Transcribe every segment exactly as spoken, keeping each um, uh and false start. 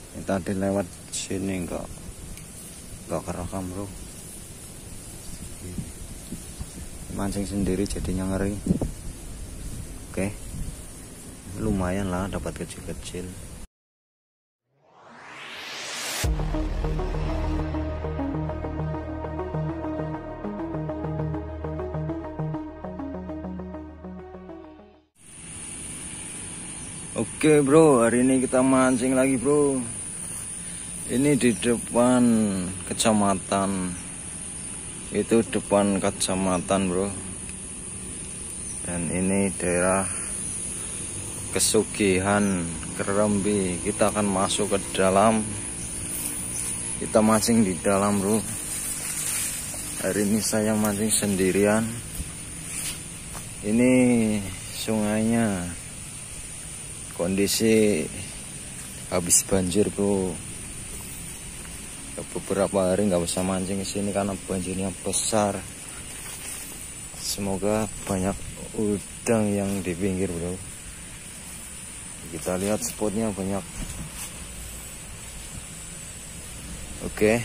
Ini tadi lewat sini enggak enggak kerekam bro. Mancing sendiri jadinya ngeri. Oke, lumayan lah dapat kecil-kecil. Oke bro, hari ini kita mancing lagi bro. Ini di depan kecamatan, itu depan kecamatan bro. Dan ini daerah Kesugihan Kerembi. Kita akan masuk ke dalam. Kita mancing di dalam bro. Hari ini saya mancing sendirian. Ini sungainya kondisi habis banjir bro. Beberapa hari nggak bisa mancing ke sini karena banjirnya besar. Semoga banyak udang yang di pinggir bro. Kita lihat spotnya banyak. Oke,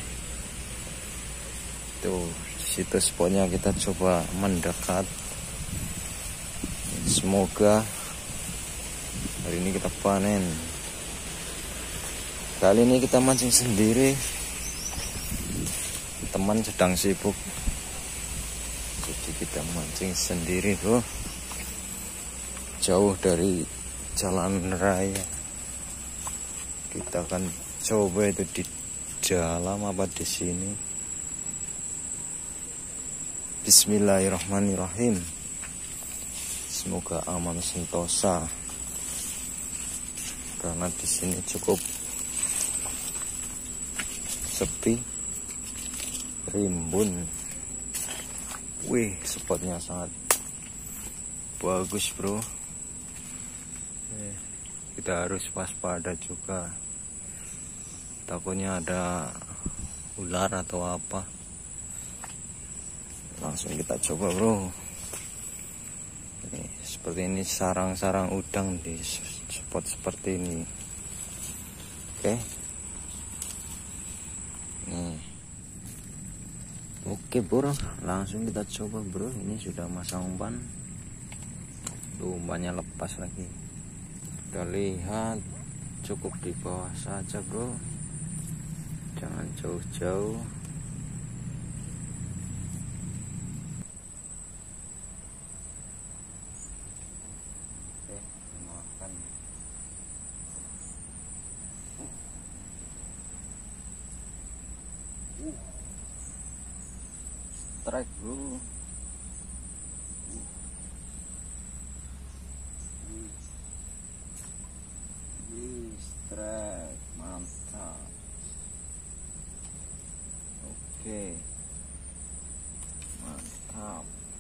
tuh situ spotnya, kita coba mendekat. Semoga hari ini kita panen. Kali ini kita mancing sendiri. Teman sedang sibuk, jadi kita mancing sendiri bro. Jauh dari jalan raya. Kita akan coba itu di dalam apa di sini. Bismillahirrahmanirrahim. Semoga aman sentosa. Karena di sini cukup sepi, rimbun. Wih, spotnya sangat bagus bro. Kita harus waspada juga, takutnya ada ular atau apa. Langsung kita coba bro. Nih, seperti ini sarang-sarang udang di spot seperti ini. Oke, nih. Oke bro, langsung kita coba bro. Ini sudah masang umpan. Tuh, umpannya lepas lagi. Kita lihat, cukup di bawah saja bro, jangan jauh-jauh. Oke, makan. Uh. Strike bro. Strike, mantap. Oke, mantap.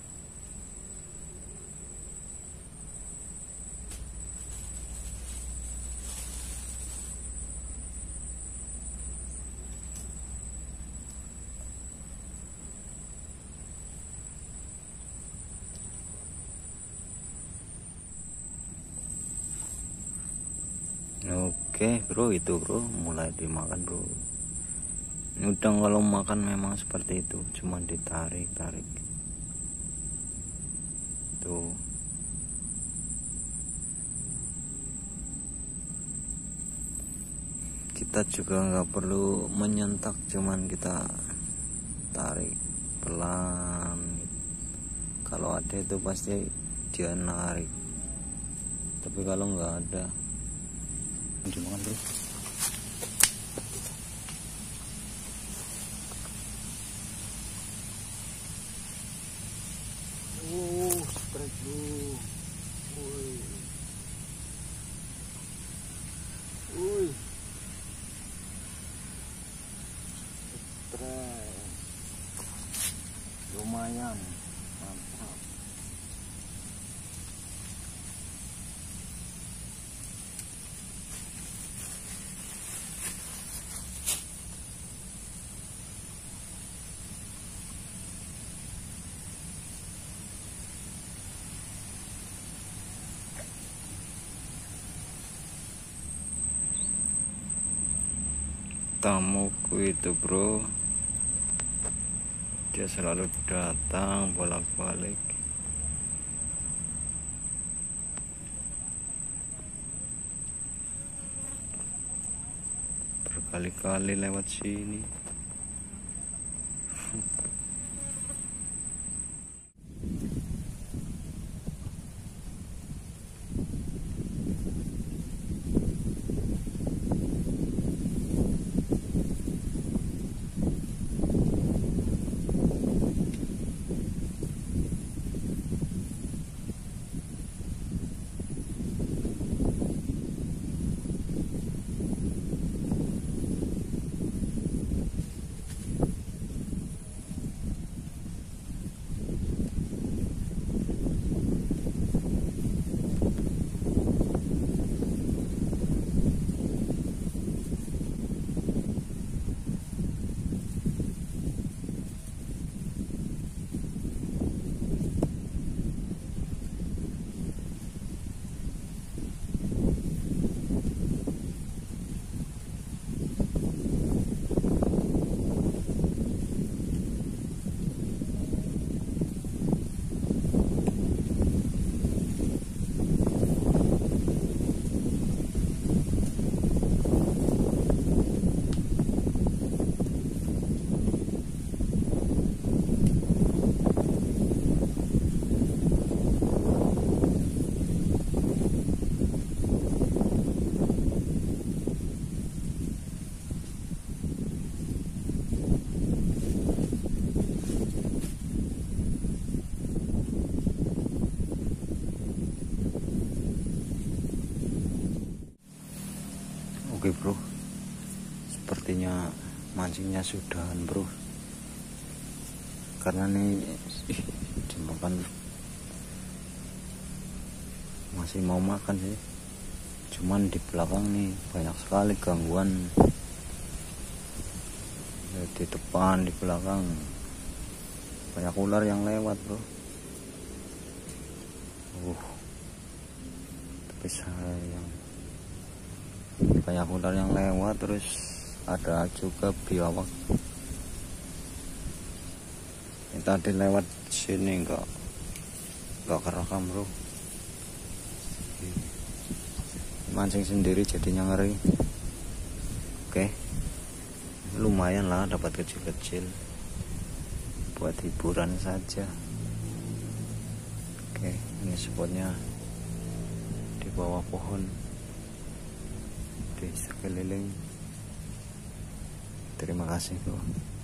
Oke bro, itu bro mulai dimakan bro. Ini udang kalau makan memang seperti itu, cuma ditarik-tarik. Tuh. Kita juga nggak perlu menyentak, cuman kita tarik pelan. Kalau ada itu pasti dia narik. Tapi kalau nggak ada, dimakan bro. Oh, strike bro. Woi. Woi. Strike. Lumayan. Mantap. tamuku itu bro, dia selalu datang bolak-balik. Berkali-kali lewat sini. Oke bro, sepertinya mancingnya sudahan bro, karena nih dimakan masih mau makan sih, cuman di belakang nih banyak sekali gangguan. Di depan, di belakang banyak ular yang lewat bro. Uh, tapi sayang, banyak ular yang lewat, terus ada juga biawak. Ini tadi lewat sini enggak enggak kerekam bro. Mancing sendiri jadinya ngeri. Oke, lumayan lah dapat kecil-kecil buat hiburan saja. Oke, ini spotnya di bawah pohon di sekeliling. Terima kasih bro.